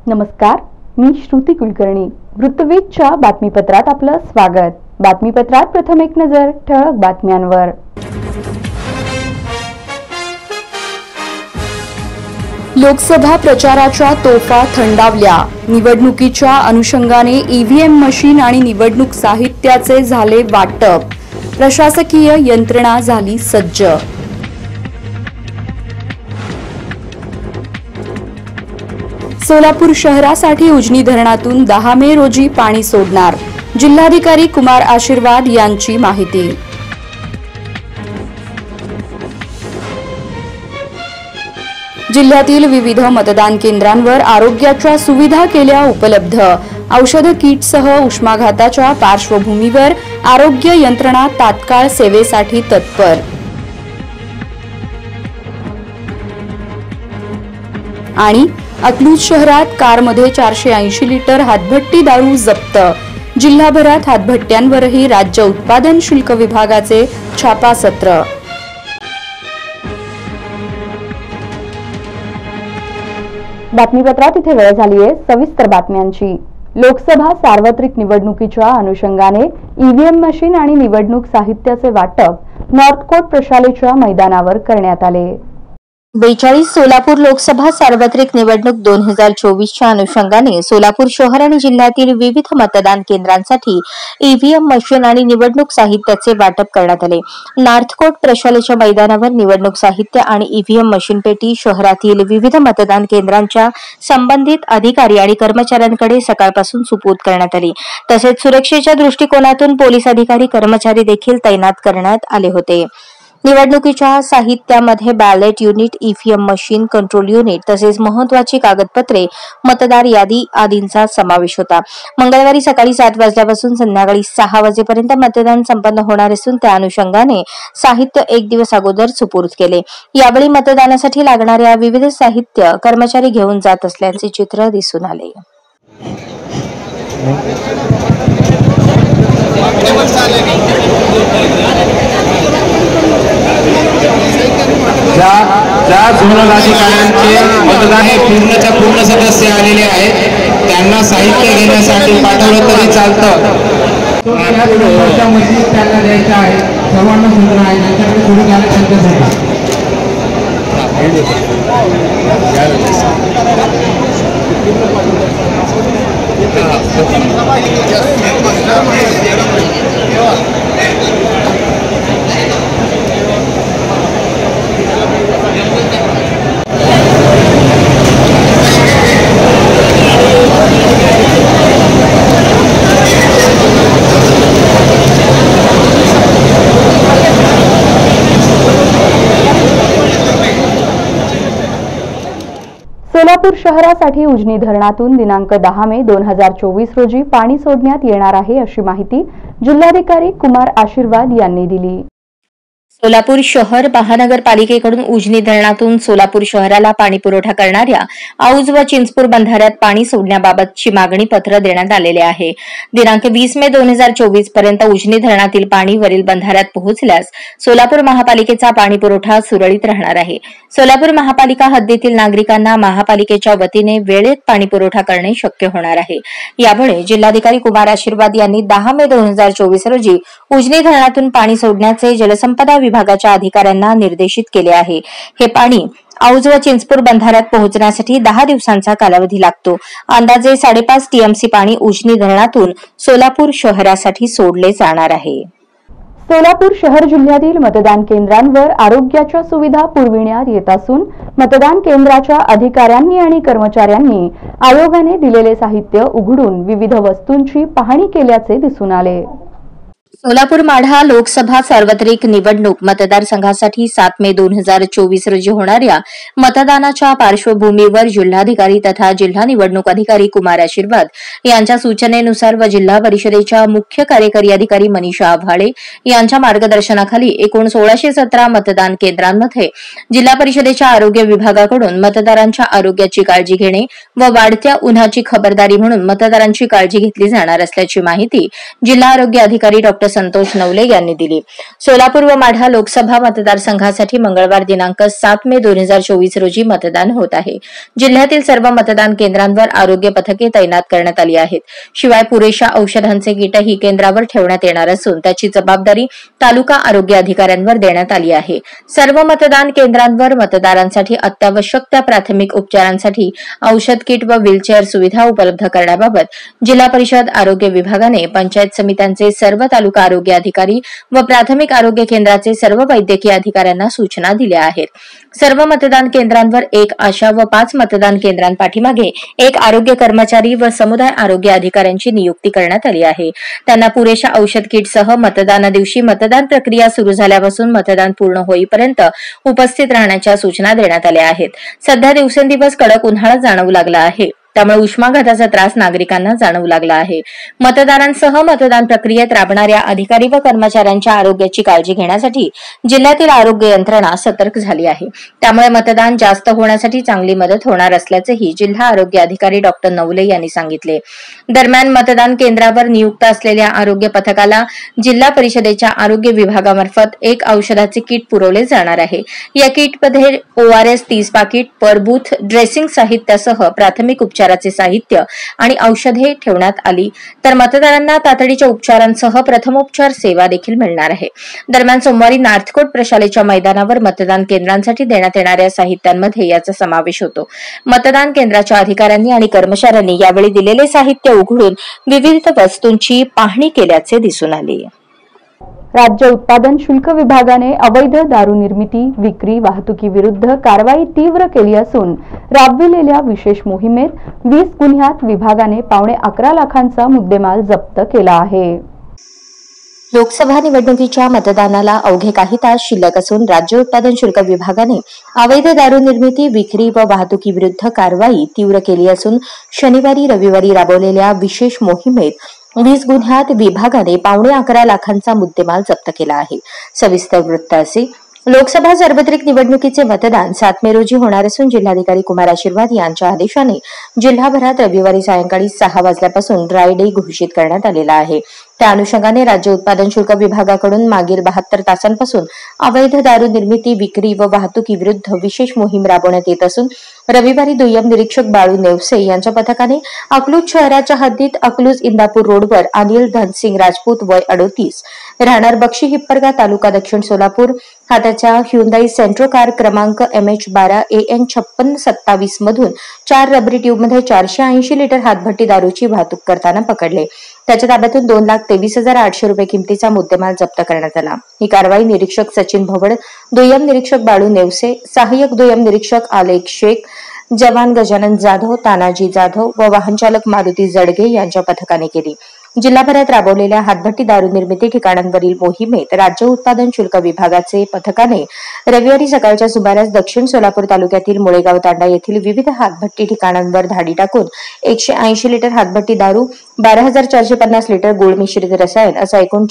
नमस्कार, मी श्रुती कुलकर्णी. वृत्तवीतच्या बातमीपत्रात आपलं स्वागत. बातमीपत्रात प्रथम एक नजर ठळक बातम्यांवर. लोकसभा प्रचाराच्या तोफा थंडावल्या. निवडणुकीच्या अनुषंगाने ईव्हीएम मशीन आणि निवडणूक साहित्याचे झाले वाटप. प्रशासकीय यंत्रणा झाली सज्ज. सोलापूर शहरासाठी उजनी धरणातून 10 मे रोजी पाणी सोडणार. जिल्हाधिकारी कुमार आशीर्वाद यांची माहिती. जिल्ह्यातील विविध मतदान केंद्रांवर आरोग्याच्या सुविधा केल्या उपलब्ध. औषध किटसह उष्माघाताच्या पार्श्वभूमीवर आरोग्य यंत्रणा तात्काळ सेवेसाठी तत्पर. आणि अकलूज शहरात कारमध्ये 480 लिटर हातभट्टी दारू जप्त. जिल्हाभरात हातभट्ट्यांवरही राज्य उत्पादन शुल्क विभागाचे छापासत्र. बातमीपत्रात इथे वेळ झाली आहे सविस्तर बातम्यांची. लोकसभा सार्वत्रिक निवडणुकीच्या अनुषंगाने ईव्हीएम मशीन आणि निवडणूक साहित्याचे वाटप नॉर्थकोट प्रशालेच्या मैदानावर करण्यात आले. 42 सोलापूर लोकसभा सार्वत्रिक निवडणूक 2024च्या अनुषंगाने सोलापूर शहर आणि जिल्ह्यातील विविध मतदान केंद्रांसाठी ईव्हीएम मशीन आणि निवडणूक साहित्याचे वाटप करण्यात आले. नॉर्थकोट प्रशालेच्या मैदानावर निवडणूक साहित्य आणि ईव्हीएम मशीन पेटी शहरातील विविध मतदान केंद्रांच्या संबंधित अधिकारी आणि कर्मचाऱ्यांकडे सकाळपासून सुपूर्द करण्यात आली. तसेच सुरक्षेच्या दृष्टिकोनातून पोलीस अधिकारी कर्मचारी देखील तैनात करण्यात आले होते. निवडणुकीच्या साहित्यामध्ये ballot unit, EVM machine, control unit तसेच महत्वाची कागदपत्रे, मतदार यादी आदींचा समावेश होता. मंगळवारी सकाळी 7 वाजल्यापासून संध्याकाळी 6 वाजेपर्यंत मतदान संपन्न होणार असून त्या अनुषंगाने साहित्य 1 दिवस अगोदर सुपूर्द केले. यावेळी मतदानासाठी लागणाऱ्या विविध साहित्य कर्मचारी घेऊन जात असल्याचे चित्र दिसून आले. ज्या झोनल अधिकाऱ्यांचे मतदान पूर्णच्या पूर्ण सदस्य आलेले आहेत त्यांना साहित्य घेण्यासाठी पाठवलं तरी चालतं. त्यांना द्यायचं आहे. सर्वांना सूचना आहे त्यांच्याकडे सुरू झाले त्यांच्यासाठी. सोलापूर शहरासाठी उजनी धरणातून दिनांक 10 मे 2024 रोजी पाणी सोडण्यात येणार आहे अशी माहिती जिल्हाधिकारी कुमार आशीर्वाद यांनी दिली. सोलापूर शहर महानगरपालिकेकडून उजनी धरणातून सोलापूर शहराला पाणी पुरवठा करणाऱ्या औज व चिंचपूर बंधाऱ्यात पाणी सोडण्याबाबतची मागणी पत्र देण्यात आलेले आहे. दिनांक 20 मे 2024 पर्यंत उजनी धरणातील पाणी वरील बंधाऱ्यात पोहोचल्यास सोलापूर महापालिकेचा पाणी पुरवठा सुरळीत राहणार आहे. सोलापूर महापालिका हद्दीतील नागरिकांना महापालिकेच्या वतीने वेळेत पाणी पुरवठा करणे शक्य होणार आहे. यामुळे जिल्हाधिकारी कुमार आशीर्वाद यांनी 10 मे 2024 रोजी उजनी धरणातून पाणी सोडण्याचे जलसंपदा विभागाच्या अधिकाऱ्यांना निर्देशित केले आहे. हे पाणी औज व चिंचपूर बंधाऱ्यात पोहोचण्यासाठी 10 दिवसांचा कालावधी लागतो. अंदाजे 5.5 टीएमसी पाणी उजनी धरणातून सोलापूर शहरासाठी सोडले जाणार आहे. सोलापूर शहर जिल्ह्यातील मतदान केंद्रांवर आरोग्याच्या सुविधा पुरविण्यात येत असून मतदान केंद्राच्या अधिकाऱ्यांनी आणि कर्मचाऱ्यांनी आयोगाने दिलेले साहित्य उघडून विविध वस्तूंची पाहणी केल्याचे दिसून आले. सोलापूर माढा लोकसभा सार्वत्रिक निवडणूक मतदारसंघासाठी 7 मे 2024 रोजी होणाऱ्या मतदानाच्या पार्श्वभूमीवर जिल्हाधिकारी तथा जिल्हा निवडणूक अधिकारी कुमार आशीर्वाद यांच्या सूचनेनुसार व जिल्हा परिषदेच्या मुख्य कार्यकारी अधिकारी मनीषा आव्हाळे यांच्या मार्गदर्शनाखाली एकूण 1617 मतदान केंद्रांमध्ये जिल्हा परिषदेच्या आरोग्य विभागाकडून मतदारांच्या आरोग्याची काळजी घेणे व वाढत्या उन्हाची खबरदारी म्हणून मतदारांची काळजी घेतली जाणार असल्याची माहिती जिल्हा आरोग्य अधिकारी डॉ. डॉक्टर संतोष नवले यांनी दिली। सोलापूर व माढा लोकसभा मतदारसंघासाठी मंगळवार दिनांक 7 मे 2024 रोजी मतदान होत आहे। जिल्ह्यातील सर्व मतदान केंद्रांवर आरोग्य पथके तैनात करण्यात आली आहेत। शिवाय पुरेशा औषधांचे किटही केंद्रावर ठेवण्यात येणार असून त्याची जबाबदारी तालुका आरोग्य अधिकाऱ्यांवर देण्यात आली आहे। सर्व मतदान केंद्रांवर मतदारांसाठी अत्यावश्यक त्या प्राथमिक उपचारांसाठी औषध किट व व्हीलचेअर सुविधा उपलब्ध करण्याबाबत जिल्हा परिषद आरोग्य विभागाने पंचायत समित्यांचे सर्व तालुका आरोग्य अधिकारी व प्राथमिक आरोग्य केंद्राचे सर्व वैद्यकीय अधिकाऱ्यांना सूचना दिल्या आहेत। सर्व मतदान केंद्रांवर 1 आशा व 5 मतदान केंद्रांपाठीमागे 1 आरोग्य कर्मचारी व समुदाय आरोग्य अधिकाऱ्यांची नियुक्ती करण्यात आली आहे। त्यांना पुरेशा औषध किटसह मतदाना दिवशी मतदान प्रक्रिया सुरू झाल्यापासून मतदान पूर्ण होईपर्यंत उपस्थित राहण्याच्या सूचना देण्यात आल्या आहेत। सध्या दिवसेंदिवस कडक उन्हाळा जाणवू लागला आहे, त्यामुळे उष्माघाताचा त्रास नागरिकांना जाणवू लागला आहे। मतदारांसह मतदान प्रक्रियेत राबणाऱ्या अधिकारी व कर्मचाऱ्यांच्या आरोग्याची काळजी घेण्यासाठी जिल्ह्यातील आरोग्य यंत्रणा सतर्क झाली आहे। त्यामुळे मतदान जास्त होण्यासाठी चांगली मदत होणार असल्याचेही जिल्हा आरोग्य अधिकारी डॉक्टर नवले यांनी सांगितले। दरम्यान मतदान केंद्रावर नियुक्त असलेल्या आरोग्य पथकाला जिल्हा परिषदेच्या आरोग्य विभागामार्फत 1 औषधाचे किट पुरवले जाणार आहे। या किटमध्ये ORS 30 पाकिट, पर बूथ, ड्रेसिंग साहित्यासह प्राथमिक उपचाराचे साहित्य आणि औषधे ठेवण्यात आली, तर मतदारांना तातडीच्या उपचारांसह प्रथमोपचार सेवा देखील मिळणार आहे। दरम्यान सोमवारी नार्थकोट प्रशालेच्या मैदानावर मतदान केंद्रांसाठी देण्यात येणाऱ्या साहित्यांमध्ये याचा समावेश होतो। मतदान केंद्राच्या अधिकाऱ्यांनी आणि कर्मचाऱ्यांनी यावेळी दिलेले साहित्य उघडून विविध वस्तूंची पाहणी केल्याचे दिसून आले। राज्य उत्पादन शुल्क विभागाने अवैध दारू निर्मिती, विक्री, वाहतुकीविरुद्ध कारवाई तीव्र केली असून राबविलेल्या विशेष मोहिमेत 20 गुन्ह्यात विभागाने 11.25 लाखांचा मुद्देमाल जप्त केला आहे। लोकसभा निवडणुकीच्या मतदानाला अवघे काही तास शिल्लक असून राज्य उत्पादन शुल्क विभागाने अवैध दारू निर्मिती, विक्री व वाहतुकीविरुद्ध कारवाई तीव्र केली असून शनिवारी रविवारी राबवलेल्या विशेष मोहिमेत 20 गुन्ह्यात विभागाने 11.25 लाखांचा मुद्देमाल जप्त केला आहे। सविस्तर वृत्त असे। लोकसभा सार्वत्रिक निवडणुकीचे मतदान 7 मे रोजी होणार असून जिल्हाधिकारी कुमार आशीर्वाद यांच्या आदेशाने जिल्हाभरात रविवारी सायंकाळी 6 वाजल्यापासून ड्राय डे घोषित करण्यात आलेला आहे। त्या अनुषंगाने राज्य उत्पादन शुल्क विभागाकडून मागील 72 तासांपासून अवैध दारू निर्मिती, विक्री व वाहतुकीविरुद्ध विशेष मोहीम राबवण्यात येत असून रविवारी दुय्यम निरीक्षक बाळू नेवसे यांच्या पथकाने अकलूज शहराच्या हद्दीत अकलूज इंदापूर रोडवर अनिल धनसिंग राजपूत वय 38 राहणार बक्षी हिप्परगा तालुका दक्षिण सोलापूर हाताच्या ह्युंदाई सेंट्रो कार क्रमांक MH12 AN 5627 मधून 4 रबरी ट्यूबमध्ये 480 लिटर हातभट्टी दारूची वाहतूक करताना पकडले। त्याच्या ताब्यातून 2,23,800 रुपये किमतीचा मुद्देमाल जप्त करण्यात आला। ही कारवाई निरीक्षक सचिन भवड, दुय्यम निरीक्षक बाळू नेवसे, सहाय्यक दुय्यम निरीक्षक आलेख शेख, जवान गजानन जाधव, तानाजी जाधव व वाहनचालक मारुती जडगे यांच्या पथकाने केली। जिल्हाभरात राबवलेल्या हातभट्टी दारू निर्मिती ठिकाणांवरील मोहिमेत राज्य उत्पादन शुल्क विभागाचे पथकाने रविवारी सकाळच्या सुमारास दक्षिण सोलापूर तालुक्यातील मुळेगाव तांडा येथील विविध हातभट्टी ठिकाणांवर धाडी टाकून 180 लिटर हातभट्टी दारू, 12,450 लिटर गुळ मिश्रित रसायन असा एकूण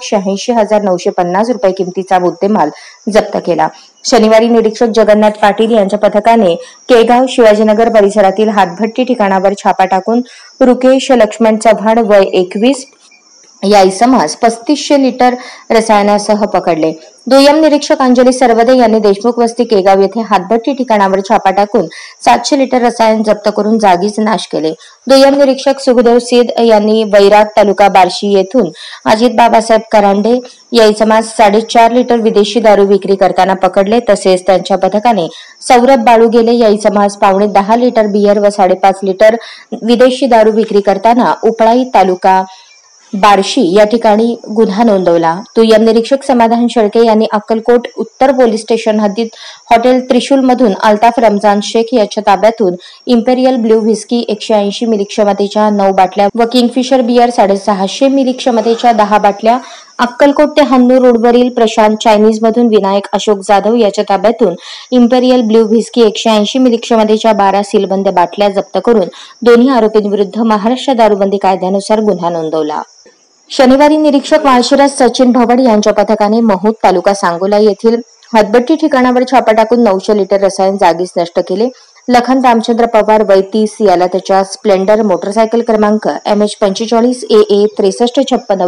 4,86,950 रुपये किमतीचा मुद्देमाल जप्त केला। शनिवारी निरीक्षक जगन्नाथ पाटील यांच्या पथकाने केगाव, शिवाजीनगर परिसरातील हातभट्टी ठिकाणावर छापा टाकून रुकेश लक्ष्मण चव्हाण वय 21 या इसमास 3500 लिटर रसायनासह पकडले। दुय्यम निरीक्षक अंजली सरवदे यांनी देशमुख वस्ती केगाव येथे हातभट्टी ठिकाणावर छापा टाकून 700 लिटर रसायन जप्त करून जागीच नाश केले। दुय्यम निरीक्षक सुखदेव सिद्ध यांनी वैराग तालुका बार्शी येथून अजित बाबासाहेब करांडे या इसमास 4.5 लिटर विदेशी दारू विक्री करताना पकडले। तसेच त्यांच्या पथकाने सौरभ बाळू गेले या इसमास 9.5 लिटर बियर व 5.5 लिटर विदेशी दारू विक्री करताना उपळाई तालुका बार्शी या ठिकाणी गुन्हा नोंदवला। दुय्यम निरीक्षक समाधान शेळके यांनी अक्कलकोट उत्तर पोलीस स्टेशन हद्दीत हॉटेल त्रिशूल मधून अल्ताफ रमजान शेख याच्या ताब्यातून इम्पेरियल ब्ल्यू व्हिस्की 180 मिली क्षमतेच्या 9 बाटल्या व किंगफिशर बियर 650 मिली क्षमतेच्या 10 बाटल्या, अक्कलकोट ते हन्नूर रोडवरील प्रशांत चायनीज मधून विनायक अशोक जाधव याच्या ताब्यातून इम्पेरियल ब्ल्यू व्हिस्की 180 मिली क्षमतेच्या 12 सीलबंद बाटल्या जप्त करून दोन्ही आरोपींविरुद्ध महाराष्ट्र दारूबंदी कायद्यानुसार गुन्हा नोंदवला। शनिवारी निरीक्षक माळशिरस सचिन भवड यांच्या पथकाने महूद तालुका सांगोला येथील हातभट्टी ठिकाणावर छापा टाकून 900 लिटर रसायन जागीच नष्ट केले। लखन रामचंद्र पवार वय 30 याला त्याच्या स्प्लेंडर मोटरसायकल क्रमांक MH45 AA 6356 वरून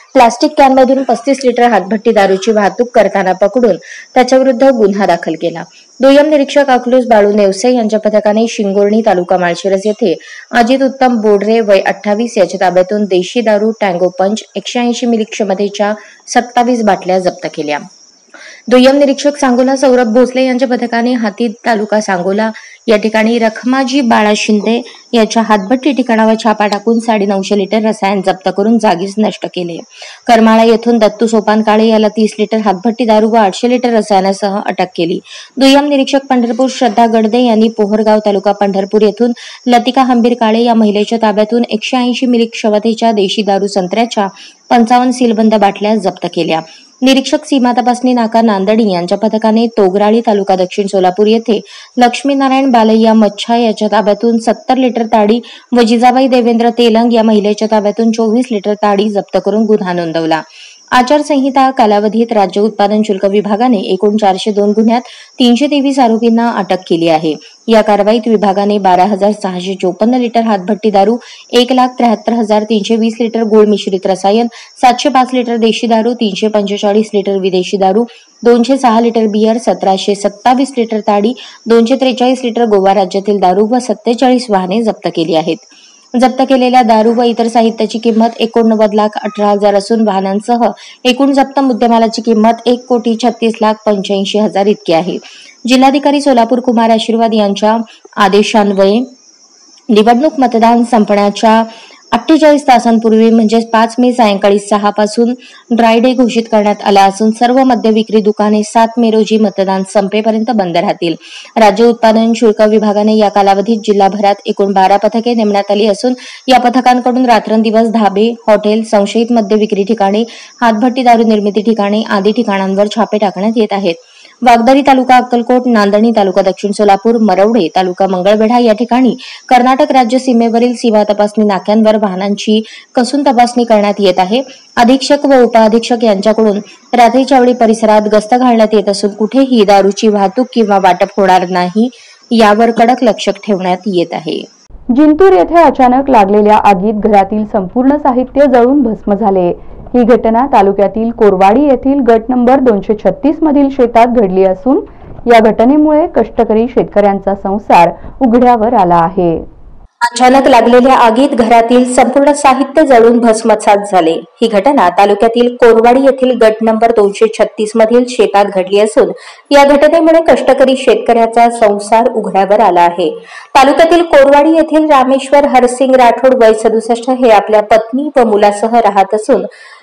प्लास्टिक कॅनमधून 35 लिटर हातभट्टी दारूची वाहतूक करताना पकडून त्याच्याविरुद्ध गुन्हा दाखल केला. दुय्यम निरीक्षक अकलूज बाळू नेवसे यांच्या पथकाने शिंगोर्णी तालुका माळशिरस येथे अजित उत्तम बोडरे वय 28 याच्या ताब्यातून देशी दारू टँगो पंच 180 मिली क्षमतेच्या 27 बाटल्या जप्त केल्या. दुय्यम निरीक्षक सांगोला सौरभ भोसले यांच्या पथकाने हाती तालुका सांगोला या ठिकाणी रखमाजी बाळा शिंदे याच्या हातभट्टी ठिकाणावर छापा टाकून 950 लिटर रसायन जप्त करून जागीच नष्ट केले. करमाळा येथून दत्तू सोपान काळे याला 30 लिटर हातभट्टी दारू व 800 लिटर रसायनासह अटक केली. दुय्यम निरीक्षक पंढरपूर श्रद्धा गडदे यांनी पोहरगाव तालुका पंढरपूर येथून लतिका हंबीर काळे या महिलेच्या ताब्यातून 180 मिली क्षमतेच्या देशी दारू संत्र्याच्या 55 सीलबंद बाटल्या जप्त केल्या. निरीक्षक सीमा तपासणी नाका नांदणी यांच्या पथकाने तोगराळी तालुका दक्षिण सोलापूर येथे लक्ष्मीनारायण बालय्या मच्छा याच्या ताब्यातून 70 लिटर ताडी व जिजाबाई देवेंद्र तेलंग या महिलेच्या ताब्यातून 24 लिटर ताडी जप्त करून गुन्हा नोंदवला. आचारसंहिता कालावधीत राज्य उत्पादन शुल्क विभागाने एकूण 402 गुन्ह्यात 323 आरोपींना अटक केली आहे. या कारवाईत विभागाने 12,654 लिटर हातभट्टी दारू, 1,73,320 लिटर गोळ मिश्रित रसायन, 705 लिटर देशी दारू, 345 लिटर विदेशी दारू, 206 लिटर बियर, 1727 लिटर ताडी, 243 लिटर गोवा राज्यातील दारू व 47 वाहने जप्त केली आहेत. जप्त केलेल्या दारू व इतर साहित्याची किंमत 89,18,000 असून वाहनांसह एकूण जप्त मुद्देमालाची किंमत 1,36,85,000 इतकी आहे. जिल्हाधिकारी सोलापूर कुमार आशीर्वाद यांच्या आदेशान्वये निवडणूक मतदान संपण्याच्या 48 तासांपूर्वी म्हणजे 5 मे सायंकाळी 6 पासून ड्राय डे घोषित करण्यात आला असून सर्व मद्य विक्री दुकाने 7 मे रोजी मतदान संपेपर्यंत बंद राहतील. राज्य उत्पादन शुल्क विभागाने या कालावधीत जिल्हाभरात एकूण 12 पथके नेमण्यात आली असून या पथकांकडून रात्रंदिवस धाबे, हॉटेल, संशयित मद्य विक्री ठिकाणे, हातभट्टी दारू निर्मिती ठिकाणे आदी ठिकाणांवर छापे टाकण्यात येत आहेत. वागदरी तालुका अक्कलकोट, नांदणी तालुका दक्षिण सोलापूर, मरवडे तालुका मंगळवेढा या ठिकाणी कर्नाटक राज्य सीमेवरील सीमा तपासणी नाक्यांवर वाहनांची कसून तपासणी करण्यात येत आहे. अधीक्षक व उपअधीक्षक यांच्याकडून रात्रीच्या वेळी परिसरात गस्त घालण्यात येत असून कुठेही दारूची वाहतूक किंवा वाटप होणार नाही यावर कडक लक्ष ठेवण्यात येत आहे. जिंतूर येथे अचानक लागलेल्या आगीत घरातील संपूर्ण साहित्य जळून भस्म झाले. ही घटना तालुक्यातील कोरवाडी येथील गट नंबर 236 मधील शेतात घडली असून या घटनेमुळे कष्टकरी शेतकऱ्यांचा संसार उघड्यावर आला आहे. अचानक लागलेल्या आगीत घरातील संपूर्ण साहित्य जळून भस्मसात झाले. ही घटना तालुक्यातील कोरवाडी येथील गट नंबर 236 मधील शेतात घडली असून या घटनेमुळे कष्टकरी शेतकऱ्याचा संसार उघड्यावर आला आहे. तालुक्यातील कोरवाडी येथील रामेश्वर हरसिंग राठोड वय 67 हे आपल्या पत्नी व मुलासह राहत असून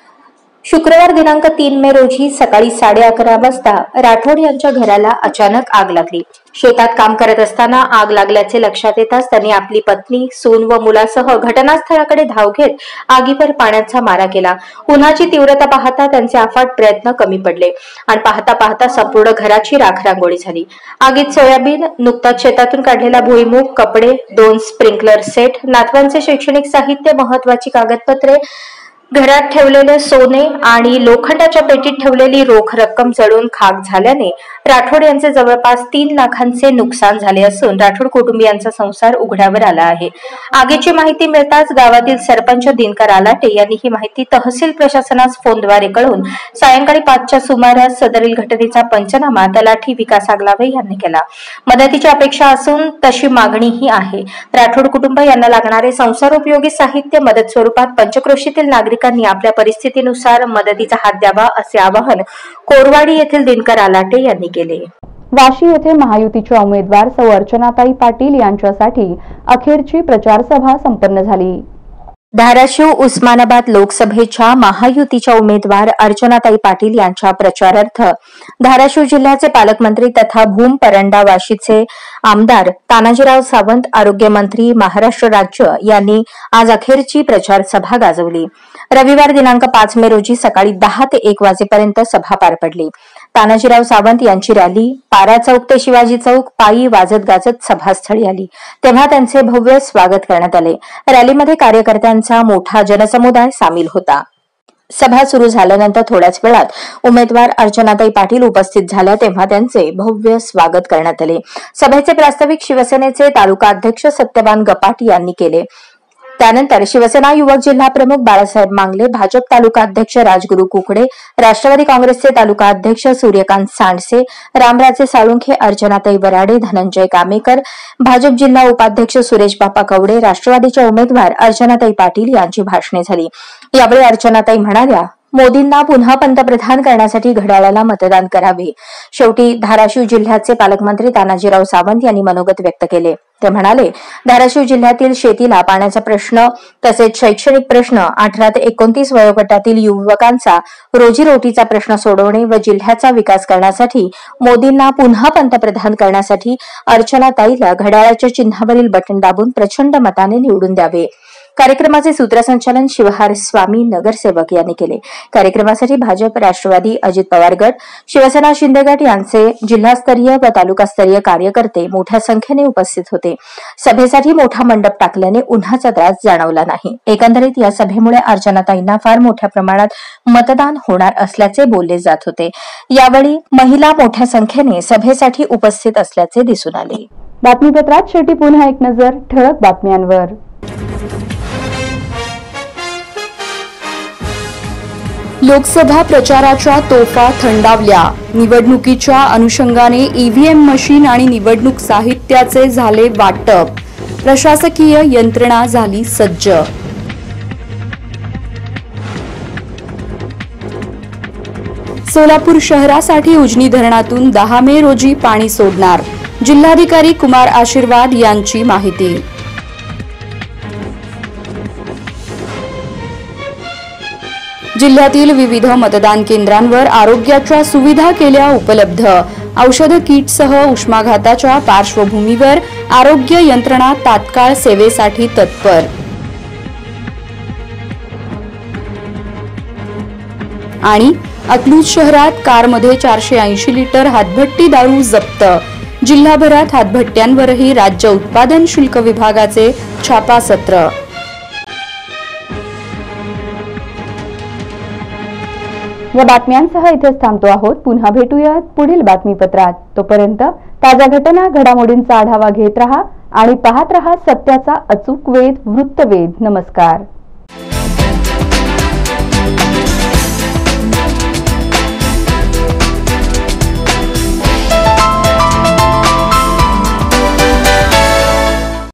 शुक्रवार दिनांक 3 मे रोजी सकाळी 11:30 वाजता राठोड यांच्या घराला अचानक आग लागली. शेतात काम करत असताना आग लागल्याचे लक्षात येताच त्यांनी आपली पत्नी, सून व मुलासह घटनास्थळाकडे धाव घेत आगीवर पाण्याचा मारा केला. उन्हाची तीव्रता पाहता त्यांचे अफाट प्रयत्न कमी पडले आणि पाहता पाहता संपूर्ण घराची राखरांगोळी झाली. आगीत सोयाबीन, नुकताच शेतातून काढलेला भुईमूग, कपडे, 2 स्प्रिंकलर सेट, नातवांचे शैक्षणिक साहित्य, महत्वाची कागदपत्रे, घरात ठेवलेले सोने आणि लोखंडाच्या पेटीत ठेवलेली रोख रक्कम जळून खाक झाल्याने राठोड यांचे जवळपास 3 लाखांचे नुकसान झाले असून राठोड कुटुंबियांचा संसार उघड्यावर आला आहे. आगीची माहिती मिळताच गावातील सरपंच दिनकर आलाटे यांनी ही माहिती तहसील प्रशासनास फोनद्वारे कळवून सायंकाळी 5च्या सुमारास सदरील घटनेचा पंचनामा तलाठी विकास आगलावे यांनी केला. मदतीची अपेक्षा असून तशी मागणीही आहे. राठोड कुटुंब यांना लागणारे संसारोपयोगी साहित्य मदत स्वरूपात पंचक्रोशीतील नागरिकांनी आपल्या परिस्थितीनुसार मदतीचा हात द्यावा असे आवाहन कोरवाडी येथील दिनकर आलाटे यांनी केले. वाशी येथे महायुतीच्या उमेदवार सौ अर्चनाताई पाटील यांच्यासाठी अखेरची प्रचार सभा संपन्न झाली. धाराशिव उस्मानाबाद लोकसभेच्या महायुतीच्या उमेदवार अर्चनाताई पाटील यांच्या प्रचारार्थ धाराशिव जिल्ह्याचे पालकमंत्री तथा भूम परंडा वाशीचे आमदार तानाजीराव सावंत, आरोग्यमंत्री, महाराष्ट्र राज्य यांनी आज अखेरची प्रचार सभा गाजवली. रविवार दिनांक 5 मे रोजी सकाळी 10 ते 1 वाजेपर्यंत सभा पार पडली. तानाजीराव सावंत यांची रॅली पारा चौक ते शिवाजी चौक पायी वाजत गाजत सभास्थळी आली. तेव्हा त्यांचे भव्य स्वागत करण्यात आले. रॅलीमध्ये कार्यकर्त्यांचा मोठा जनसमुदाय सामील होता. सभा सुरू झाल्यानंतर थोड्याच वेळात उमेदवार अर्चनाताई पाटील उपस्थित झाल्या तेव्हा त्यांचे भव्य स्वागत करण्यात आले. सभेचे प्रास्ताविक शिवसेनेचे तालुका अध्यक्ष सत्यवान गपाट यांनी केले. त्यानंतर शिवसेना युवक जिल्हा प्रमुख बाळासाहेब मांगले, भाजप तालुका अध्यक्ष राजगुरू कुकडे, राष्ट्रवादी काँग्रेसचे तालुका अध्यक्ष सूर्यकांत सांडसे, रामराजे साळुंखे, अर्चनाताई वराडे, धनंजय कामेकर, भाजप जिल्हा उपाध्यक्ष सुरेश बापा कवडे, राष्ट्रवादीच्या उमेदवार अर्चनाताई पाटील यांची भाषणे झाली। यावेळी अर्चनाताई म्हणाल्या, मोदींना पुन्हा पंतप्रधान करण्यासाठी घड्याळाला मतदान करावे। शेवटी धाराशिव जिल्ह्याचे पालकमंत्री तानाजीराव सावंत यांनी मनोगत व्यक्त केले। ते म्हणाले, धाराशिव जिल्ह्यातील शेतीला पाण्याचा प्रश्न तसेच शैक्षणिक प्रश्न, 18 ते 29 वयोगटातील युवकांचा रोजीरोटीचा प्रश्न सोडवणे व जिल्ह्याचा विकास करण्यासाठी मोदींना पुन्हा पंतप्रधान करण्यासाठी अर्चनाताईला घड्याळाच्या चिन्हावरील बटन दाबून प्रचंड मताने निवडून द्यावे। कार्यक्रमाचे सूत्रसंचालन शिवहार स्वामी नगरसेवक यांनी केले। कार्यक्रमासाठी भाजप, राष्ट्रवादी, अजित पवार गट, शिवसेना शिंदे गट यांचे जिल्हास्तरीय व तालुकास्तरीय कार्यकर्ते मोठ्या संख्येने उपस्थित होते। सभेसाठी मोठा मंडप टाकल्याने उन्हाचा त्रास जाणवला नाही। एकंदरीत या सभेमुळे अर्चनाताईंना फार मोठ्या प्रमाणात मतदान होणार असल्याचे बोलले जात होते। यावेळी महिला मोठ्या संख्येने सभेसाठी उपस्थित असल्याचे दिसून आले। बातमीपत्रात शेवटी पुन्हा एक नजर ठळक बातम्यांवर। लोकसभा प्रचाराच्या तोफा थंडावल्या। निवडणुकीच्या अनुषंगाने ईव्हीएम मशीन आणि निवडणूक साहित्याचे झाले वाटप। प्रशासकीय यंत्रणा झाली सज्ज। सोलापूर शहरासाठी उजनी धरणातून 10 मे रोजी पाणी सोडणार, जिल्हाधिकारी कुमार आशीर्वाद यांची माहिती। जिल्ह्यातील विविध मतदान केंद्रांवर आरोग्याच्या सुविधा केल्या उपलब्ध। औषध किटसह उष्माघाताच्या पार्श्वभूमीवर आरोग्य यंत्रणा तात्काळ सेवेसाठी तत्पर। आणि अकलूज शहरात कारमध्ये 480 लिटर हातभट्टी दारू जप्त। जिल्हाभरात हातभट्ट्यांवरही राज्य उत्पादन शुल्क विभागाचे छापासत्र। या बातम्यांसह इथेच थांबतो आहोत। पुन्हा भेटूयात पुढील बातमीपत्रात। तोपर्यंत ताज्या घटना घडामोडींचा आढावा घेत रहा आणि पाहत रहा सत्याचा अचूक वेध वृत्तवेध। नमस्कार।